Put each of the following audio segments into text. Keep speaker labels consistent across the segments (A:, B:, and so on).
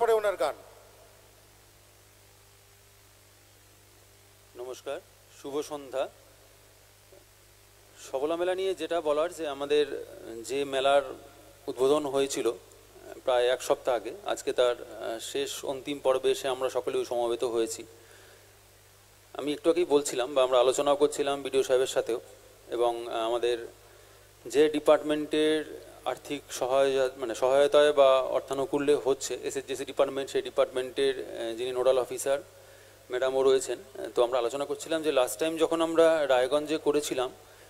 A: তারপরে ওনার গান।
B: নমস্কার, শুভ সন্ধ্যা। সবলা মেলা নিয়ে যেটা বলার, যে আমাদের যে মেলার উদ্বোধন হয়েছিল প্রায় এক সপ্তাহ আগে, আজকে তার শেষ অন্তিম পর্বে এসে আমরা সকলেও সমবেত হয়েছি। আমি একটু আগেই বলছিলাম বা আমরা আলোচনাও করছিলাম বিডিও সাহেবের সাথেও, এবং আমাদের যে ডিপার্টমেন্টের আর্থিক সহায়তায় বা অর্থানুকূল্যে হচ্ছে এসএসজিসি ডিপার্টমেন্ট, সেই ডিপার্টমেন্টের যিনি নোডাল অফিসার ম্যাডামও রয়েছেন। তো আমরা আলোচনা করছিলাম যে লাস্ট টাইম যখন আমরা রায়গঞ্জে করেছিলাম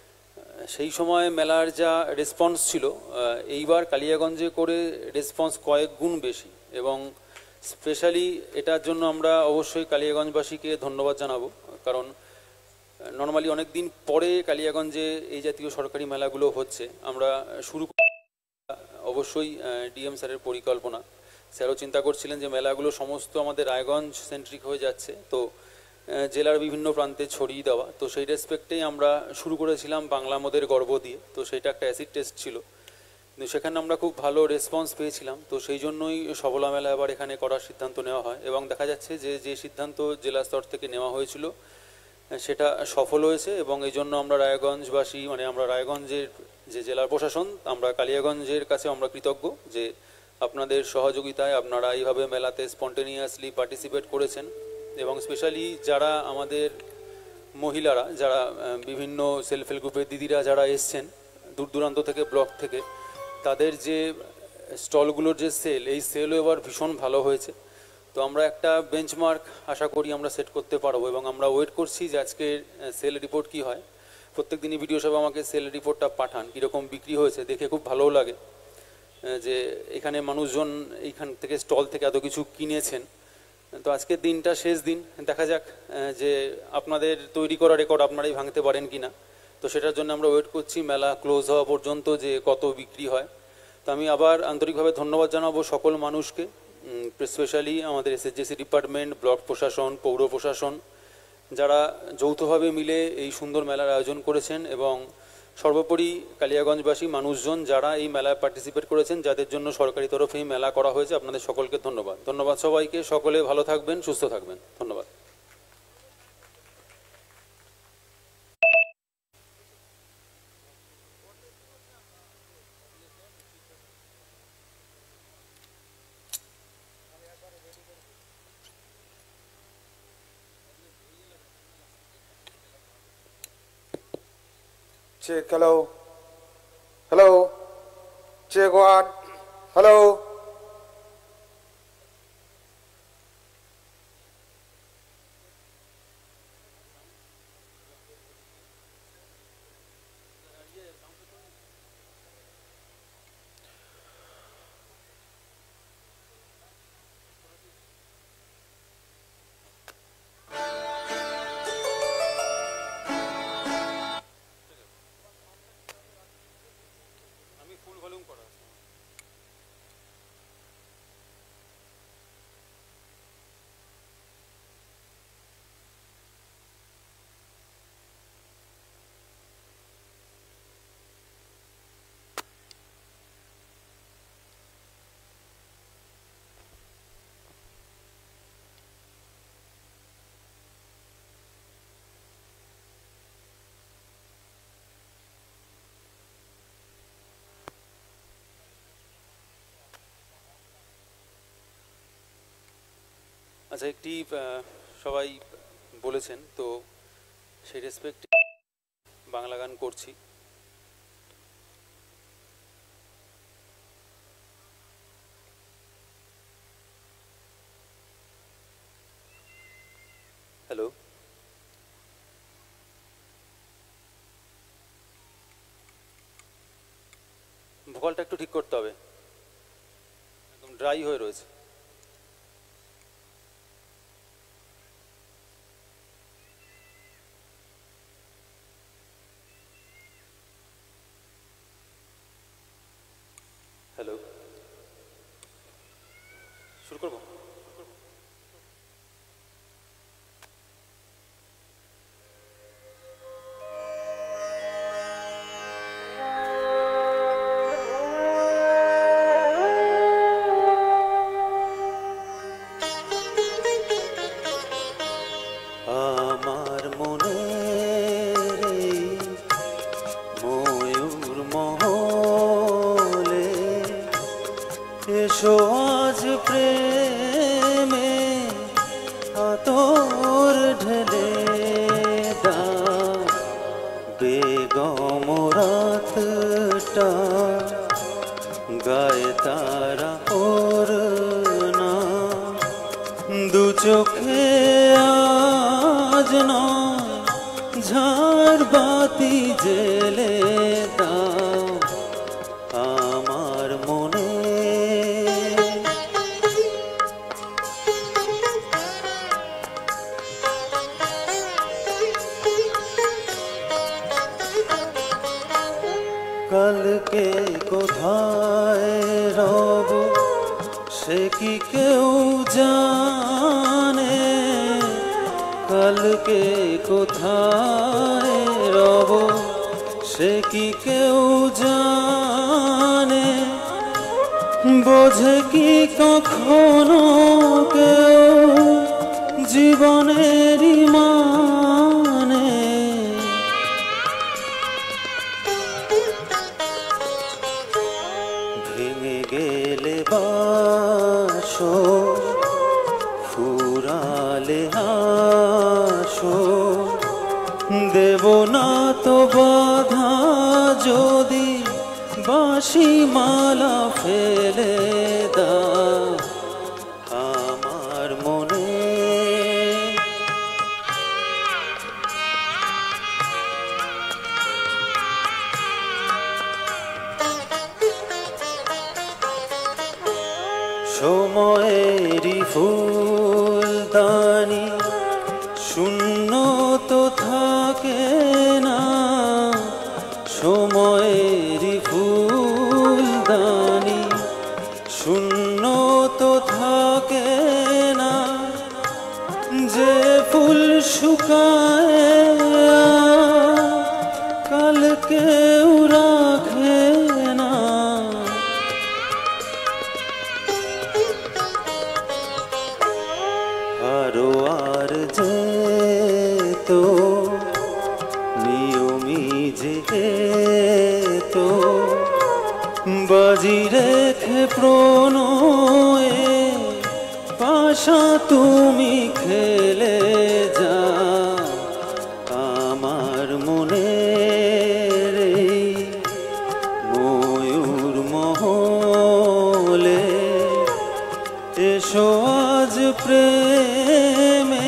B: সেই সময় মেলার যা রেসপন্স ছিল, এইবার কালিয়াগঞ্জে করে রেসপন্স কয়েক গুণ বেশি, এবং স্পেশালি এটার জন্য আমরা অবশ্যই কালিয়াগঞ্জবাসীকে ধন্যবাদ জানাবো। কারণ নর্মালি অনেক দিন পরে কালিয়াগঞ্জে এই জাতীয় সরকারি মেলাগুলো হচ্ছে। আমরা শুরু অবশ্যই ডিএম স্যারের পরিকল্পনা, স্যারও চিন্তা করছিলেন যে মেলাগুলো সমস্ত আমাদের রায়গঞ্জ সেন্ট্রিক হয়ে যাচ্ছে, তো জেলার বিভিন্ন প্রান্তে ছড়িয়ে দেওয়া। তো সেই রেসপেক্টেই আমরা শুরু করেছিলাম বাংলা মোদের গর্ব দিয়ে। তো সেইটা একটা অ্যাসিড টেস্ট ছিল, কিন্তু সেখানে আমরা খুব ভালো রেসপন্স পেয়েছিলাম। তো সেই জন্যই সবলা মেলা আবার এখানে করার সিদ্ধান্ত নেওয়া হয়, এবং দেখা যাচ্ছে যে যে সিদ্ধান্ত জেলা স্তর থেকে নেওয়া হয়েছিল সেটা সফল হয়েছে। এবং এই জন্য আমরা রায়গঞ্জবাসী, আমরা রায়গঞ্জের যে জেলার প্রশাসন, আমরা কালিয়াগঞ্জের কাছে আমরা কৃতজ্ঞ যে আপনাদের সহযোগিতায় আপনারা এইভাবে মেলাতে স্পন্টেনিয়াসলি পার্টিসিপেট করেছেন। এবং স্পেশালি যারা আমাদের মহিলারা, যারা বিভিন্ন সেলফ হেল্প গ্রুপের দিদিরা যারা এসছেন দূর দূরান্ত থেকে, ব্লক থেকে, তাদের যে স্টলগুলোর যে সেল, এই সেলও এবার ভীষণ ভালো হয়েছে। তো আমরা একটা বেঞ্চমার্ক আশা করি আমরা সেট করতে পারবো, এবং আমরা ওয়েট করছি যে আজকের সেল রিপোর্ট কি হয়। প্রত্যেক দিনই ভিডিও সাহেব আমাকে সেল রিপোর্টটা পাঠান, কীরকম বিক্রি হয়েছে, দেখে খুব ভালোও লাগে যে এখানে মানুষজন এইখান থেকে স্টল থেকে এত কিছু কিনেছেন। তো আজকের দিনটা শেষ দিন, দেখা যাক যে আপনাদের তৈরি করা রেকর্ড আপনারাই ভাঙতে পারেন কি না। তো সেটার জন্য আমরা ওয়েট করছি মেলা ক্লোজ হওয়া পর্যন্ত যে কত বিক্রি হয়। তো আমি আবার আন্তরিকভাবে ধন্যবাদ জানাবো সকল মানুষকে, স্পেশালি আমাদের এসএসজিসি ডিপার্টমেন্ট, ব্লক প্রশাসন, পৌর প্রশাসন, যারা যৌথভাবে মিলে এই সুন্দর মেলার আয়োজন করেছেন, এবং সর্বোপরি কালিয়াগঞ্জবাসী মানুষজন যারা এই মেলায় পার্টিসিপেট করেছেন, যাদের জন্য সরকারি তরফে এই মেলা করা হয়েছে। আপনাদের সকলকে ধন্যবাদ। ধন্যবাদ সবাইকে, সকলে ভালো থাকবেন, সুস্থ থাকবেন। ধন্যবাদ।
A: Check, hello. Hello. Check one. Hello.
B: আচ্ছা, একটি সবাই বলেছেন, তো সেই রেসপেক্টে বাংলা গান করছি। হ্যালো, ভোকালটা একটু ঠিক করতে হবে, একদম ড্রাই হয়ে রয়েছে। হ্যালো, শুরু করবো? দু চোখে আজ নয় ঝাড় বাতি জেলে দাও আমার মনে। কালকে কোথায় রব সে কি কেউ জানে, কালকে কোথায় রব সে কি কেউ জানে, বোঝে কি কখনো কেউ জীবনেরই মানে। ভেঙে গেলে বাসো ফুরালে আসো, দেব না তো বাধা যদি বাঁশি মালা ফেলে দাও আমার মনে। সময়েরই ফুলদানি শূন্য তো থাকে না, সময়েরই ফুলদানি শূন্য তো থাকে না, যে ফুল শুকায় কাল কেউ রাখে না। আরো আর যে তো নিয়মি যে তো বাজি রেখে প্রণয়ে পাশা তুমি খেলে যা আমার মনে রে ময়ূর মহলে। এসো আজ প্রেমে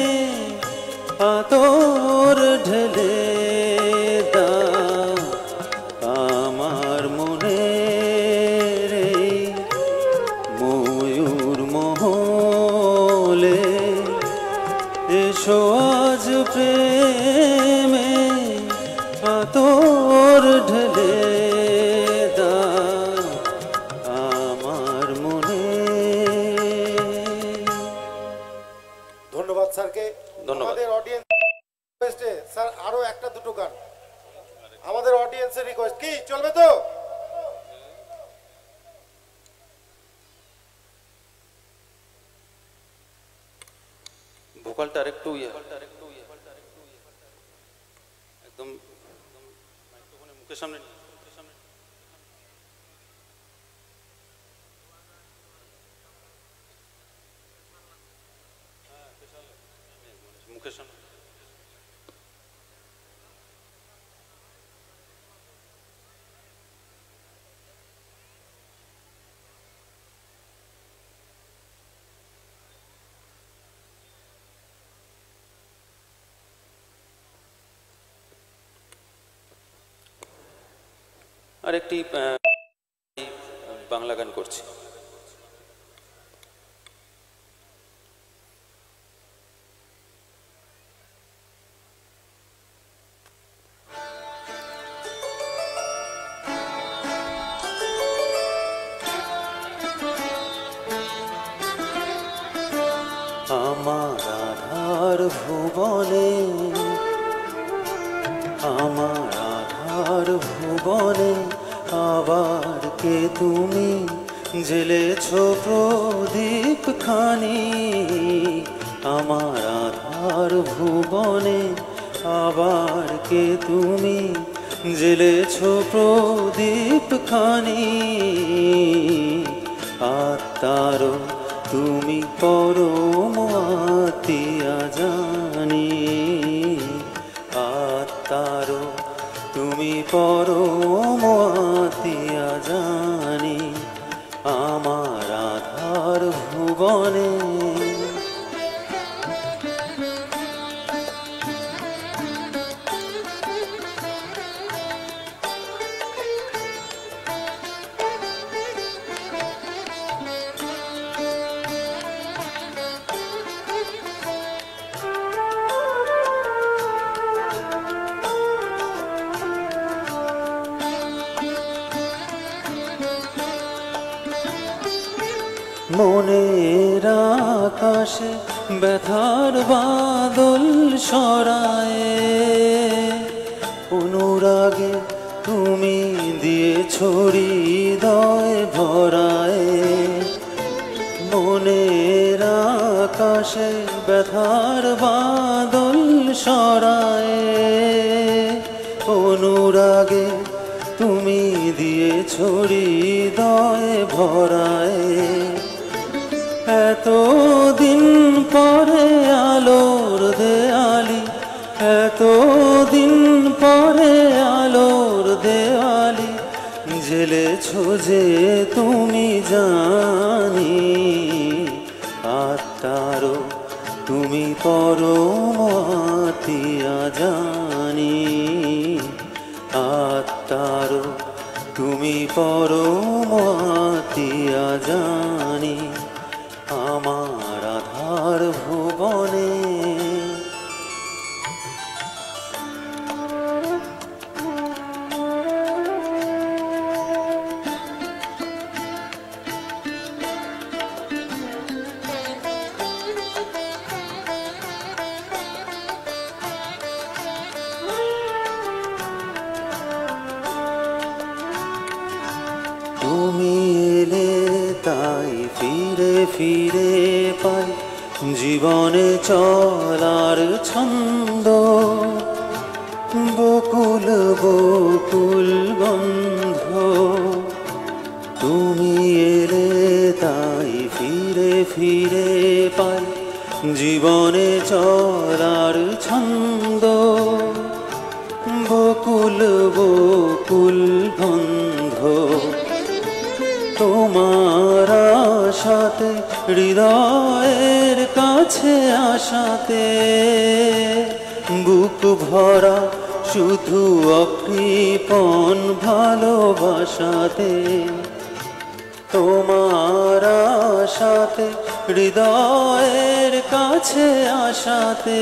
B: আতর ঢেলে দাও আমার মনে রে ময়ূর মহলে। এসো আজ প্রেমে আতর ঢেলে দাও আমার মনে।
A: ধন্যবাদ স্যারকে।
B: ধন্যবাদ।
A: আমাদের অডিয়েন্স রিকোয়েস্টে স্যার আরো একটা দুটো গান, আমাদের অডিয়েন্সের রিকোয়েস্ট কি চলবে তো?
B: ভোকালটা আরেকটু একদম মাইক্রোফোনের মুখের সামনে মুখের সামনে। আর একটি বাংলা গান করছি। আমার আধার ভুবনে, আমার আধার ভুবনে আবার কে তুমি জ্বেলেছ প্রদীপ খানি। আমার আধার ভুবনে আবার কে তুমি জ্বেলেছ প্রদীপ খানি। আত্মার তুমি পরম আতিয়া জানি, আত্মার তুমি পরম আতিয়া জানি। আমার আধার ভুবনে আকাশে ব্যথার বাদল সরায়ে, অনুরাগে তুমি দিয়েছ হৃদয় ভরায়ে, মনের আকাশে ব্যথার বাদল সরায়ে, অনুরাগে তুমি দিয়েছ হৃদয় ভরায়ে। এতদিন পরে আলোর দেয়ালি, এতদিন পরে আলোর দেয়ালি জ্বেলেছ যে তুমি জানি, আত্মারও তুমি পরম আতিয়া জানি, আত্মারও তুমি পরম আতিয়া জানি, আমার আধার ভুবনে। তুমি এলে তাই ফিরে ফিরে পাই জীবনে চলার ছন্দ, বকুল বকুল গন্ধ। তুমি এলে তাই ফিরে ফিরে পাই জীবনে চলার ছন্দ, বকুল বকুল গন্ধ। তোমার আশাতে হৃদয়ের কাছে আসাতে, বুক ভরা শুধু অকৃপণ ভালোবাসাতে, তোমার আশাতে হৃদয়ের কাছে আসাতে,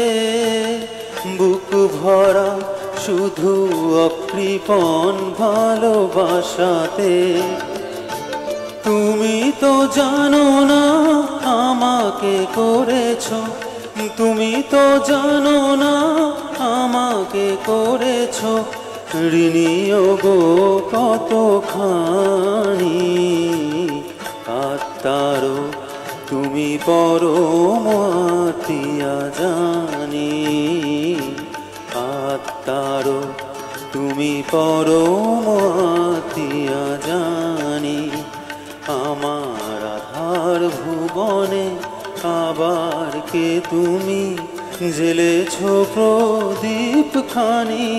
B: বুক ভরা শুধু অকৃপণ ভালোবাসাতে। তুমি তো জানো না আমাকে করেছ, তুমি তো জানো না আমাকে করেছ ঋণী গো কতখানি, আত্মারও তুমি পরম আতিয়া জানি, আত্মারও তুমি পরম আতিয়া জানি, আমার আধার ভুবনে আবার কে তুমি জ্বেলেছ প্রদীপ খানি,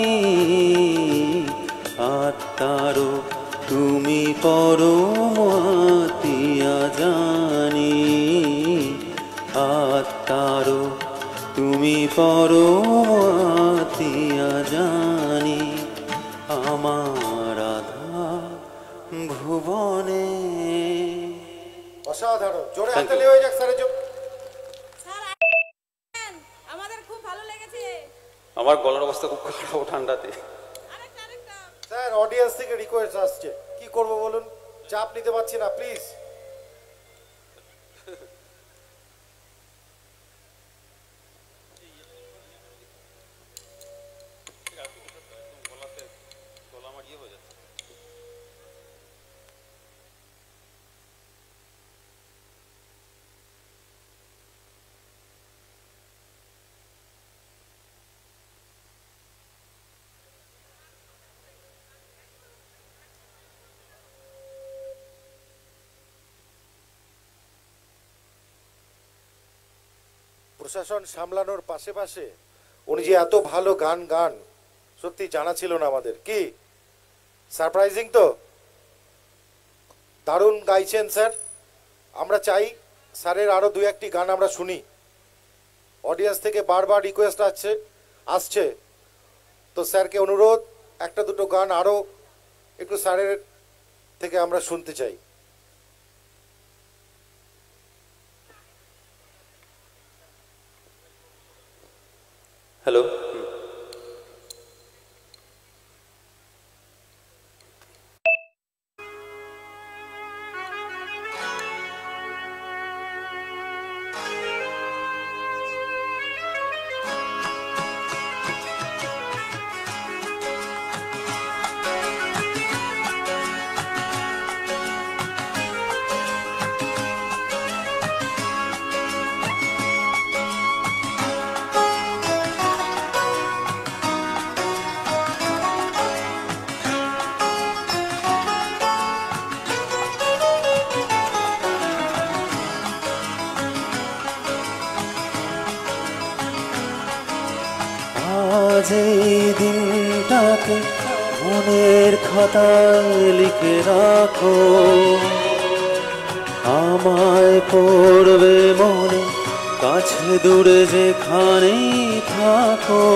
B: আত্মারও তুমি পরম আতিয়া জানি, আত্মারও তুমি পরম আতিয়া জানি, আমার আধার ভুবনে।
A: অসাধারণ, জোরে
B: Thank
A: হাতে
B: you.
A: হয়ে যাক স্যারের জন্য।
C: আমাদের খুব ভালো লেগেছে।
B: আমার গলার অবস্থা খুব খারাপ ঠান্ডাতে।
C: আরেকটা
A: স্যার অডিয়েন্স থেকে রিকোয়েস্ট আসছে, কি করব বলুন, চাপ নিতে পারছি না, প্লিজ। প্রশাসন সামলানোর পাশে পাশে উনি যে এত ভালো গান গান সত্যি জানা ছিল না আমাদের। কি সারপ্রাইজিং তো, দারুণ গাইছেন স্যার। আমরা চাই স্যারের আরো দু একটি গান আমরা শুনি। অডিয়েন্স থেকে বারবার রিকোয়েস্ট আসছে, তো স্যারকে অনুরোধ একটা দুটো গান আরো একটু স্যারের থেকে আমরা শুনতে চাই।
B: হ্যালো,
D: আজ এই দিনটাকে মনের খাতায় লিখে রাখো, আমায় পড়বে মনে কাছে দূরে যেখানেই থাকো।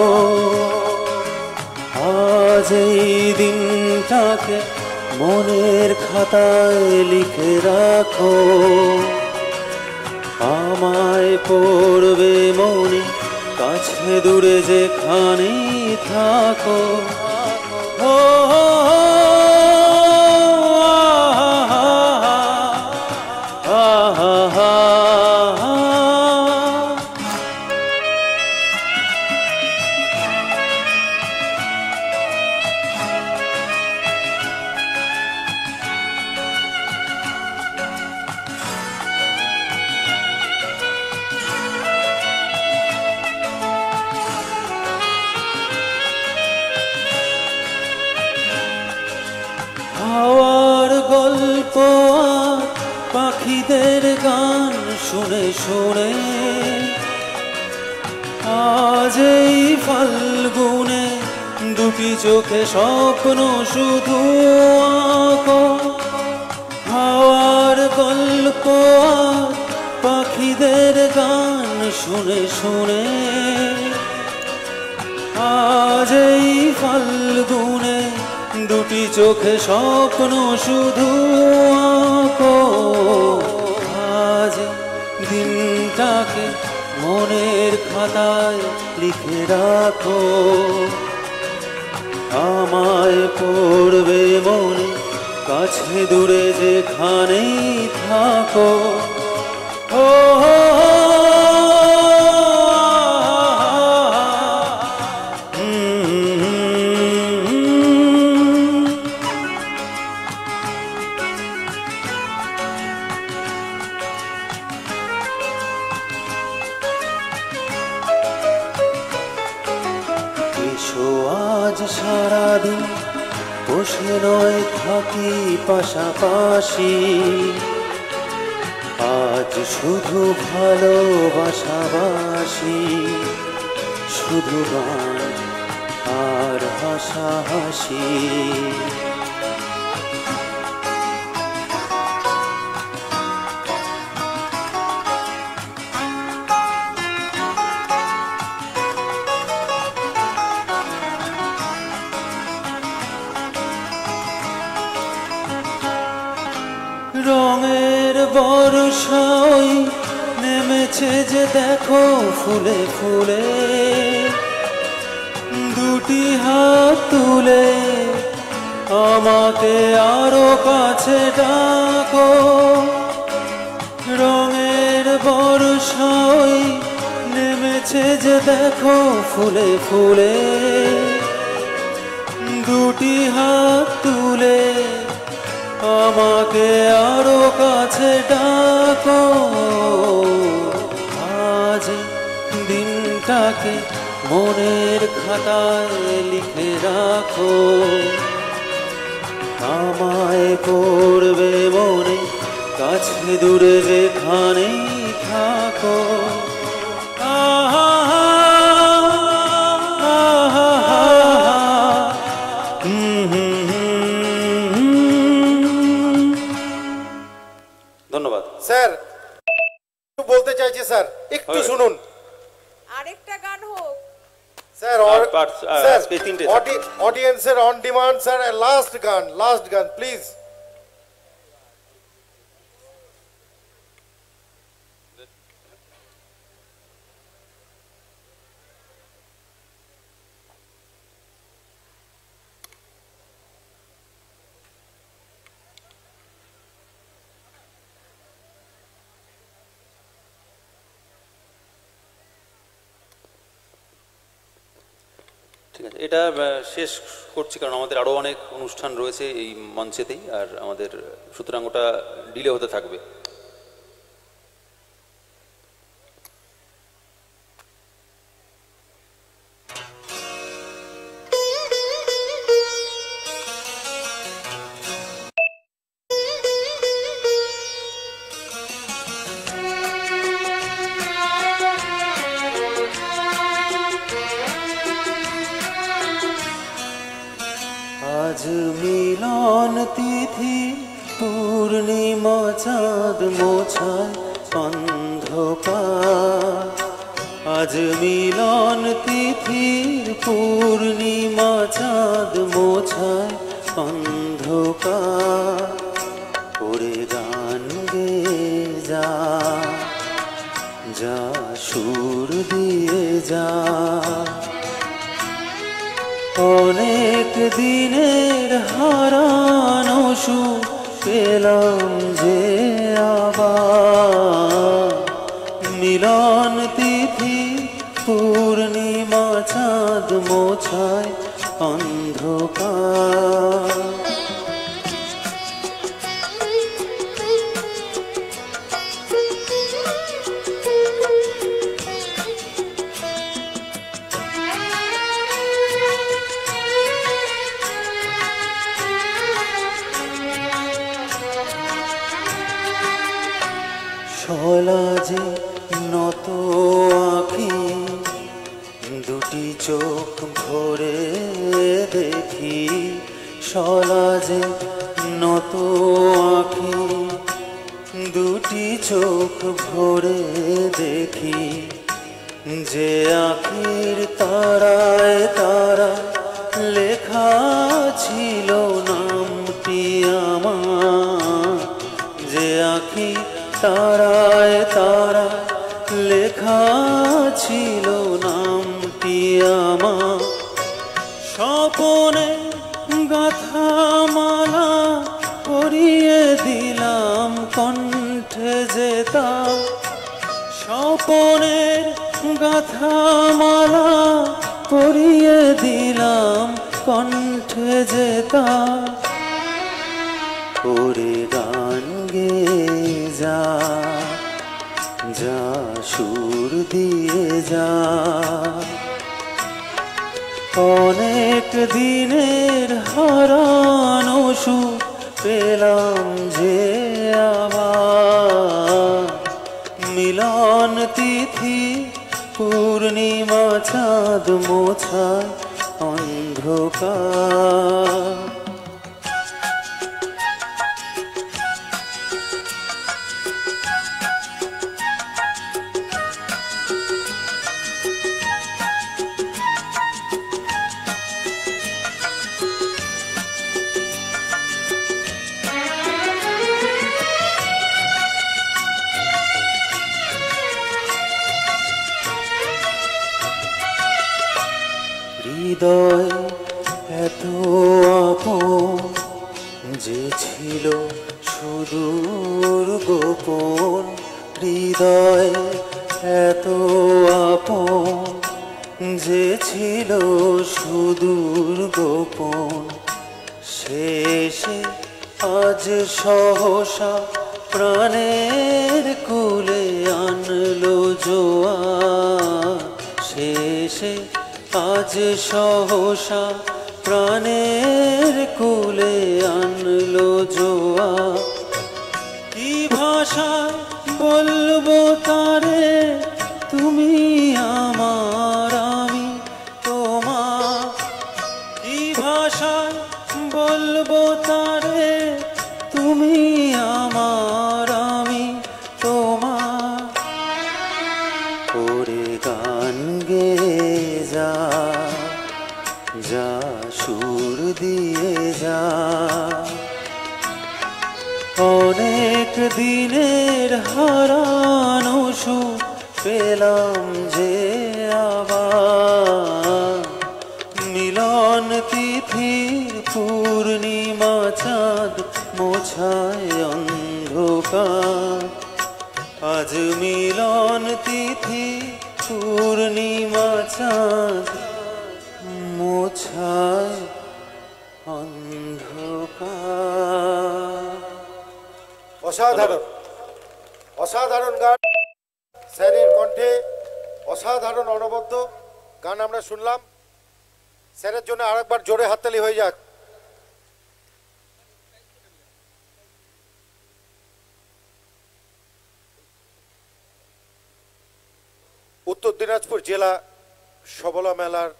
D: আজ এই দিনটাকে মনের খাতায় লিখে রাখো, আমায় পড়বে মনে কাছে দূরে যেখানেই থাকো। ও হাওয়ার গল্প আর পাখিদের গান শুনে শুনে আজ এই ফাল্গুনে দুটি চোখে স্বপ্ন শুধু আঁকো। হাওয়ার গল্প আর পাখিদের গান শুনে শুনে আজ এই ফাল্গুনে দুটি চোখে স্বপ্ন শুধু আঁকো। আজ দিনটাকে মনের খাতায় লিখে রাখো, আমায় পড়বে মনে কাছে দূরে যেখানেই থাকো। ও আজ সারাদিন বসে নয় থাকি পাশাপাশি, আজ শুধু ভালোবাসাবাসি, শুধু গান আর হাসাহাসি। রঙের বর্ষায় নেমেছে যে দেখো ফুলে ফুলে, দুটি হাত তুলে আমাকে আরো কাছে ডাকো। রঙের বর্ষায় নেমেছে যে দেখো ফুলে ফুলে, দুটি হাত তুলে আমাকে আরো কাছে ডাকো। আজ দিনটাকে মনের খাতায় লিখে রাখো, আমায় পড়বে মনে কাছে দূরে যেখানেই থাকো।
B: ধন্যবাদ
A: স্যার। বলতে চাইছি স্যার, একটু শুনুন
C: আরেকটা গান হোক
A: স্যার।
B: আজকে তিনটে
A: অডিয়েন্সের অন ডিমান্ড স্যার, লাস্ট গান প্লিজ।
B: ঠিক আছে, এটা শেষ করছি কারণ আমাদের আরও অনেক অনুষ্ঠান রয়েছে এই মঞ্চেতেই, আর আমাদের সুতরাং ওটা ডিলে হতে থাকবে।
D: চাঁদ মোছায় অন্ধকার, আজ মিলন তিথির পূর্ণিমা চাঁদ মোছায় অন্ধকার। ওরে গান গে যা, যা সুর দিয়ে যা, অনেক দিনের হারানো সুর পেলাম যে আবার। মিলন তিথি পূর্ণিমা চাঁদ মোছায় অন্ধকার। সলাজে নত আঁখি, দুটি চোখ ভরে দেখি। সলাজে নত আঁখি, দুটি চোখ ভরে দেখি। যে আঁখির তারায় তারা লেখা ছিল নামটি আমার। যে আঁখি তারায় তারা লেখা ছিল নামটি আমার। স্বপনে গাথা মালা পরিয়ে দিলাম কণ্ঠে যে তার। স্বপনের গাথা মালা পরিয়ে দিলাম কণ্ঠে যে তার। ওরে গান গে যা, যা সুর দিয়ে যা, অনেক দিনের হারানো সুর পেলাম যে আবার। মিলন তিথি পূর্ণিমা চাঁদ মোছায় অন্ধকার। হৃদয় এত আপন যে ছিল সুদূর গোপন। হৃদয় এত আপন যে ছিল সুদূর গোপন। শেষে আজ সহসা প্রাণের কুলে আনলো জোয়ার। শেষে আজ সহসা প্রাণের কুলে আনলো জোয়ার। কি ভাষায় বলবো তারে তুমি আমার আমি তোমার। কি ভাষায় বলবো তারে তুমি আমার আমি তোমার। ওরে গান গে যা, যা সুর দিয়ে যা, অনেক দিনের হারানো সুর পেলাম যে আবার। মিলন তিথির পূর্ণিমা চাঁদ মোছায় অন্ধকার। আজ মিলন তিথি পূর্ণিমা চাঁদ মোছায় অন্ধকার।
A: অসাধারণ, অসাধারণ গান স্যারের কণ্ঠে, অসাধারণ অনবদ্য গান আমরা শুনলাম। স্যারের জন্য আরেকবার জোরে হাততালি হয়ে যাক। উত্তর দিনাজপুর জেলা সবলা মেলার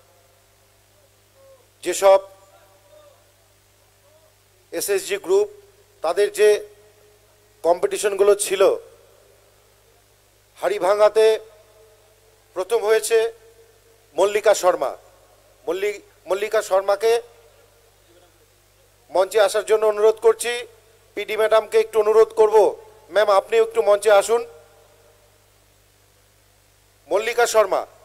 A: যেসব এসএসজি গ্রুপ, তাদের যে কম্পিটিশনগুলো ছিল, হাড়িভাঙাতে প্রথম হয়েছে মল্লিকা শর্মা। মল্লিকা শর্মাকে মঞ্চে আসার জন্য অনুরোধ করছি। পিডি ম্যাডামকে একটু অনুরোধ করব, ম্যাম আপনিও একটু মঞ্চে আসুন। মল্লিকা শর্মা।